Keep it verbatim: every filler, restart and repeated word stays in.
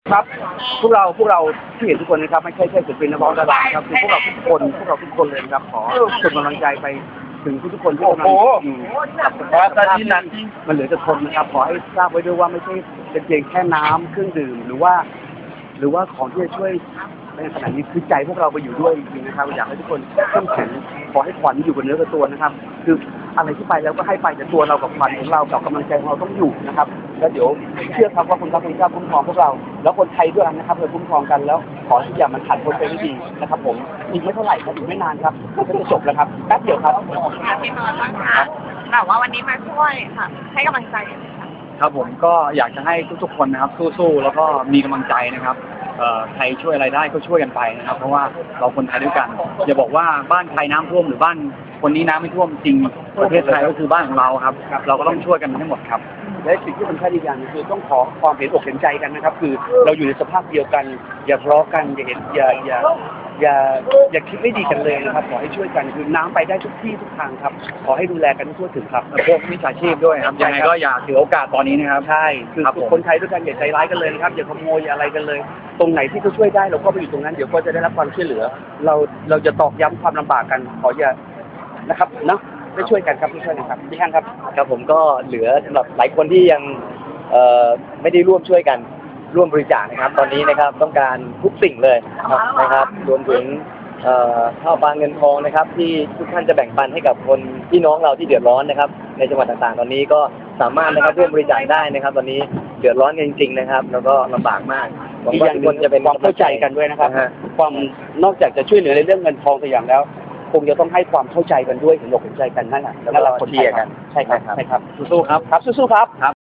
ครับพวกเราพวกเราที่เห็นทุกคนนะครับไม่ใช่แค่ศิลปินนักร้องดาราครับคือพวกเราทุกคนพวกเราทุกคนเลยครับขอส่งกำลังใจไปถึงทุกๆคนที่กำลังอยู่กับสภาพที่นั้นมันเหลือจะทนนะครับขอให้ทราบไว้ด้วยว่าไม่ใช่เป็นเพียงแค่น้ำเครื่องดื่มหรือว่า หรือว่าของที่จะช่วยในขณะนี้คือใจพวกเราไปอยู่ด้วยจริงๆนะครับอยากให้ทุกคนเข้มแข็งขอให้ขวัญอยู่กับเนื้อกับตัวนะครับคืออะไรที่ไปแล้วก็ให้ไปแต่ตัวเรากับขวัญของเรากับกำลังใจของเราต้องอยู่นะครับแล้วเดี๋ยวเชื่อครับว่าคุณพระคุณเจ้าคุ้มครองพวกเราแล้วคนไทยด้วยนะครับเราคุ้มครองกันแล้วขอทุกอย่างมันผ่านพ้นไปได้ดีนะครับผมอีกไม่เท่าไหร่ครับอีกไม่นานครับมันก็จะจบแล้วครับแป๊บเดียวครับพี่นอนบ้างค่ะแต่ว่าวันนี้มาช่วยค่ะให้กำลังใจครับผมก็อยากจะให้ทุกๆคนนะครับสู้ๆแล้วก็มีกำลังใจนะครับเอ่อใครช่วยอะไรได้ก็ช่วยกันไปนะครับเพราะว่าเราคนไทยด้วยกันอย่าบอกว่าบ้านใครน้ำท่วมหรือบ้านคนนี้น้ำไม่ท่วมจริงประเทศไทยก็คือบ้านของเราครับเราก็ต้องช่วยกันทั้งหมดครับและสิ่งที่สำคัญอีกอย่างนึงคือต้องขอความเห็นอกเห็นใจกันนะครับคือเราอยู่ในสภาพเดียวกันอย่าทะเลาะกันอย่าเห็นอย่าอย่าอย่าอย่าคิดไม่ดีกันเลยนะครับขอให้ช่วยกันคือน้ำไปได้ทุกที่ทุกทางครับขอให้ดูแลกันทั่วถึงครับพวกมิจฉาชีพด้วยครับยังไงก็อย่าถือโอกาสตอนนี้นะครับใช่คือคนไทยด้วยกันอย่าใจร้ายกันเลยนะครับอย่าขโมยอย่าอะไรกันเลยตรงไหนที่เขาช่วยได้เราก็ไปอยู่ตรงนั้นเดี๋ยวก็จะได้รับความช่วยเหลือเราเราจะตอกย้ำความลำบากกันขออย่านะครับนะได้ช่วยกันครับช่วยกันครับพี่ฮันครับครับผมก็เหลือสำหรับหลายคนที่ยังเอ่อไม่ได้ร่วมช่วยกันร่วมบริจาคนะครับตอนนี้นะครับต้องการทุกสิ่งเลยนะครับรวมถึงเอ่อข้าวปลาเงินทองนะครับที่ทุกท่านจะแบ่งปันให้กับคนพี่น้องเราที่เดือดร้อนนะครับในจังหวัดต่างๆตอนนี้ก็สามารถนะครับร่วมบริจาคได้นะครับตอนนี้เดือดร้อนกันจริงๆนะครับแล้วก็ลำบากมากอีกอย่างหนึ่งจะเป็นความเข้าใจกันด้วยนะครับความนอกจากจะช่วยเหลือในเรื่องเงินทองตัวอย่างแล้วคงจะต้องให้ความเข้าใจกันด้วยเห็นอกเห็นใจกันนั่นแหละแล้วก็คนเดียวกันใช่ครับใช่ครับสู้ๆครับครับสู้ๆครับ